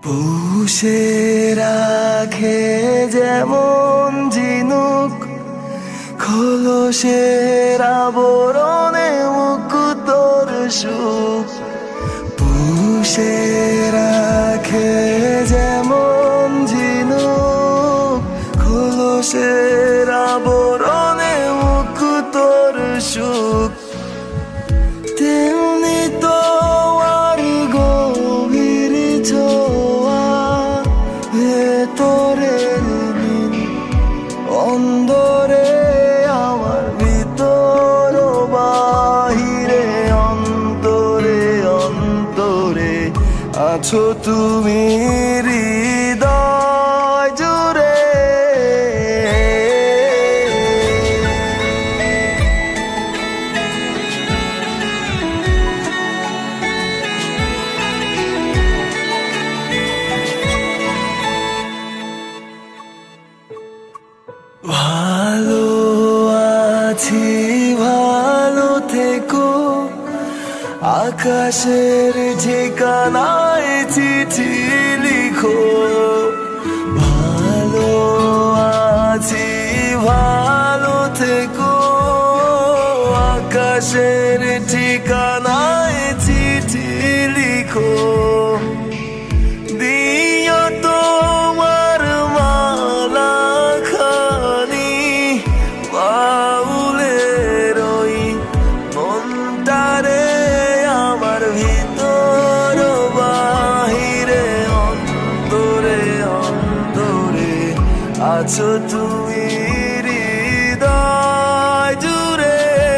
পুষে রাখে যেমন ঝিনুক, খোলসের আবরণে মুক্তোর সুখ। পুষে রাখে যেমন ঝিনুক, খোলসের আবরণে মুক্তোর সুখ। তেমনি তোমার গভীর ছোঁয়া, ভেতরের মিল অন্দরে আমার, ভিতর বাহিরে অন্তরে অন্তরে আছো তুমি হৃদয় জুড়ে। ভালো আছি ভালো থেকো, আকাশের ঠিকানায় চিঠি লিখো। ভালো আছি ভালো থেকো, আকাশের ঠিকানায় চিঠি লিখো। দিও তোমার মালা খানি বাউলের ওই মনটারে, আমার ভিতর বাহিরে অন্তরে অন্তরে আছো তুমি হৃদয় জুড়ে।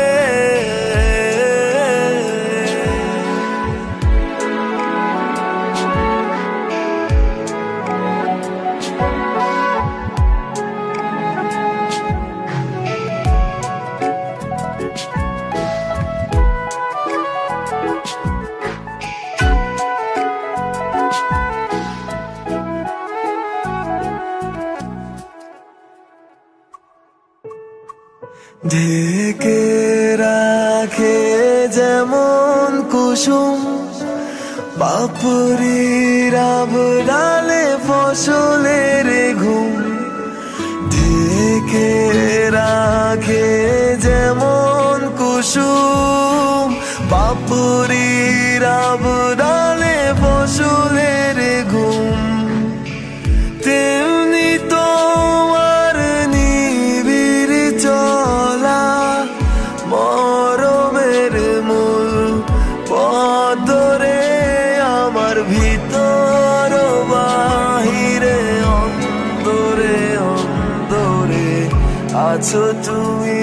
ঢেকে রাখে যেমন কুসুম, পাপড়ির আবডালে ফসলের ঘুম। ঢেকে রাখে যেমন কুসুম, পাপড়ির আবডালে ফসলের ঘুম। তেমনি তোমার নিবিড় চলা, মরমের মূল পদরে আমার, ভিতর বাহিরে অন্তরে অন্তরে আছো তুমি